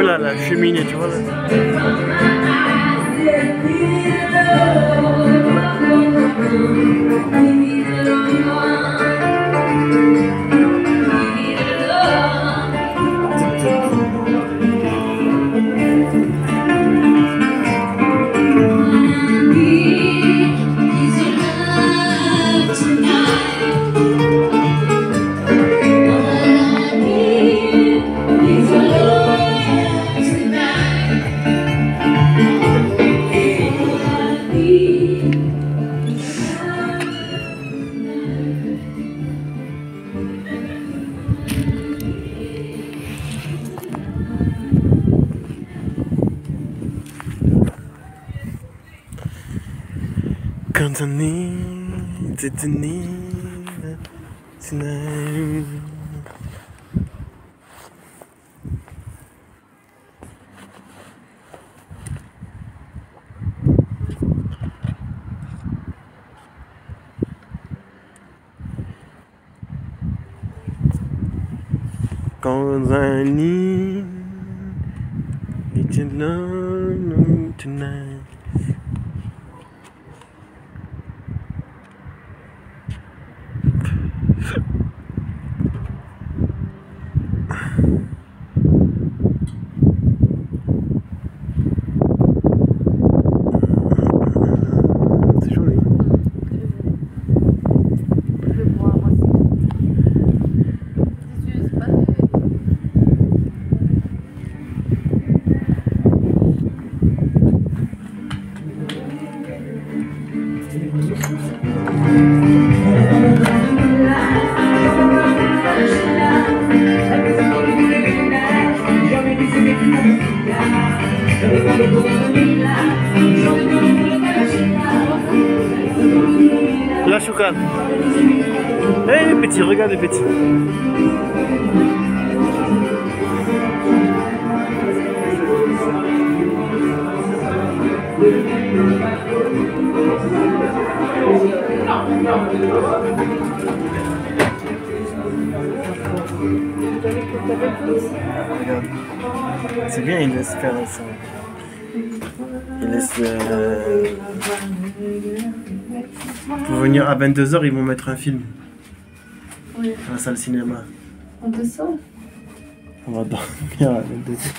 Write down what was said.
là, la cheminée, tu vois là. Quand on est détenu tonight. Quand on est détenu tonight. C'est joli. La choucane. Eh les petits, regarde les petits. Regarde. C'est bien, il laisse faire ça. Il laisse... Pour venir à 22 h, ils vont mettre un film. Oui. À la salle cinéma. On te sort. On va dormir à 22 h.